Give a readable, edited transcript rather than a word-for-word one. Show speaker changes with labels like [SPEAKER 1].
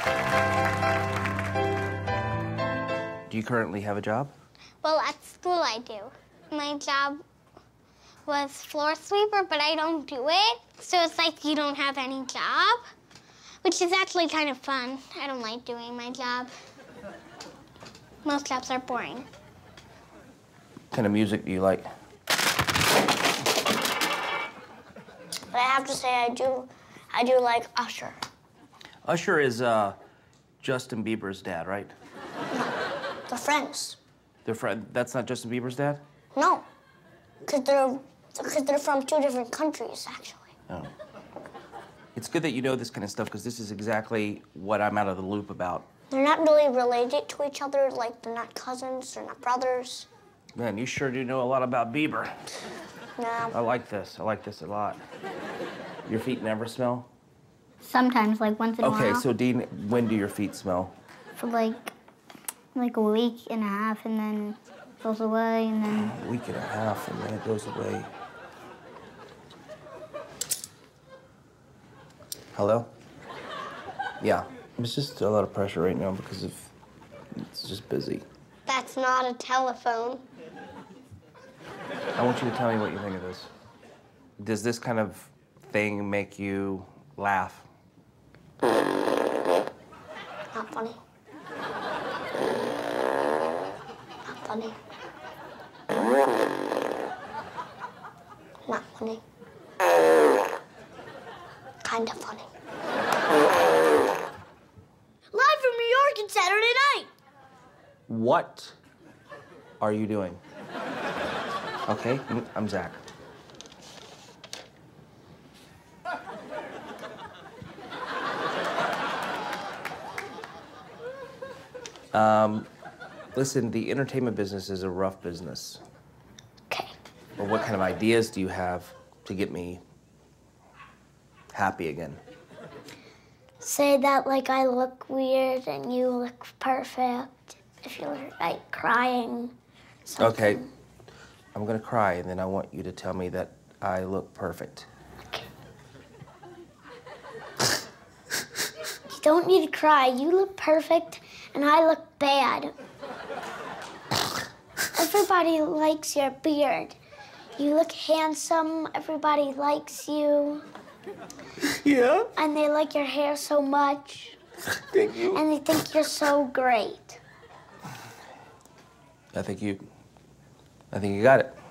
[SPEAKER 1] Do you currently have a job?
[SPEAKER 2] Well, at school I do. My job was floor sweeper, but I don't do it. So it's like you don't have any job, which is actually kind of fun. I don't like doing my job. Most jobs are boring.
[SPEAKER 1] What kind of music do you like?
[SPEAKER 3] But I have to say I do like Usher.
[SPEAKER 1] Usher is Justin Bieber's dad, right?
[SPEAKER 3] They're friends.
[SPEAKER 1] They're friend. That's not Justin Bieber's dad?
[SPEAKER 3] No, because they're from two different countries, actually.
[SPEAKER 1] Oh. It's good that you know this kind of stuff, because this is exactly what I'm out of the loop about.
[SPEAKER 3] They're not really related to each other, like they're not cousins, they're not brothers.
[SPEAKER 1] Man, you sure do know a lot about Bieber.
[SPEAKER 3] No.
[SPEAKER 1] I like this a lot. Your feet never smell?
[SPEAKER 2] Sometimes, like once in a while.
[SPEAKER 1] Okay, so Dean, when do your feet smell?
[SPEAKER 2] For like a week and a half, and then it goes away, and then...
[SPEAKER 1] A week and a half, and then it goes away. Hello? Yeah. It's just a lot of pressure right now because it's just busy.
[SPEAKER 3] That's not a telephone.
[SPEAKER 1] I want you to tell me what you think of this. Does this kind of thing make you laugh?
[SPEAKER 3] Not funny. Not funny. Not funny. Kind of funny. Live from New York on Saturday night.
[SPEAKER 1] What are you doing? Okay, I'm Zach. Listen, the entertainment business is a rough business.
[SPEAKER 3] Okay.
[SPEAKER 1] Well, what kind of ideas do you have to get me happy again?
[SPEAKER 3] Say that like I look weird and you look perfect. If you're like crying. Something.
[SPEAKER 1] Okay, I'm gonna cry, and then I want you to tell me that I look perfect.
[SPEAKER 3] Okay. You don't need to cry. You look perfect, and I look bad. Everybody likes your beard. You look handsome. Everybody likes you.
[SPEAKER 1] Yeah?
[SPEAKER 3] And they like your hair so much.
[SPEAKER 1] Thank you.
[SPEAKER 3] And they think you're so great.
[SPEAKER 1] I think you got it.